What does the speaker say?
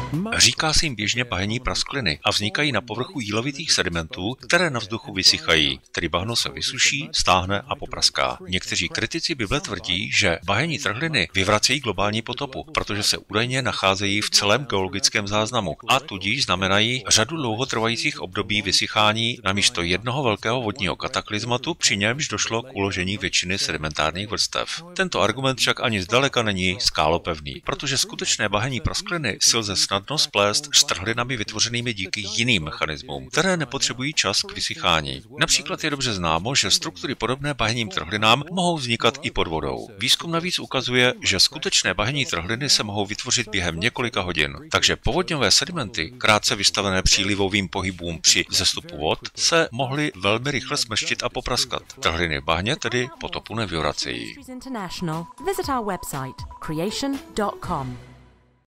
Říká se jim běžně bahenní praskliny a vznikají na povrchu jílovitých sedimentů, které na vzduchu vysychají, tedy bahno se vysuší, stáhne a popraská. Někteří kritici Bible tvrdí, že bahenní trhliny vyvracejí globální potopu, protože se údajně nacházejí v celém geologickém záznamu a tudíž znamenají řadu dlouhotrvajících období vysychání namísto jednoho velkého vodního kataklizmatu, při němž došlo k uložení většiny sedimentárních vrstev. Tento argument však ani zdaleka není skálopevný, protože skutečné bahenní praskliny si lze snadno splést s trhlinami vytvořenými díky jiným mechanismům, které nepotřebují čas k vysychání. Například je dobře známo, že struktury podobné bahenním trhlinám mohou vznikat i pod vodou. Výzkum navíc ukazuje, že skutečné bahenní trhliny se mohou vytvořit během několika hodin. Takže povodňové sedimenty, krátce vystavené přílivovým pohybům při vzestupu vod, se mohly velmi rychle smrštit a popraskat. Trhliny v bahně tedy potopu nevyvracejí.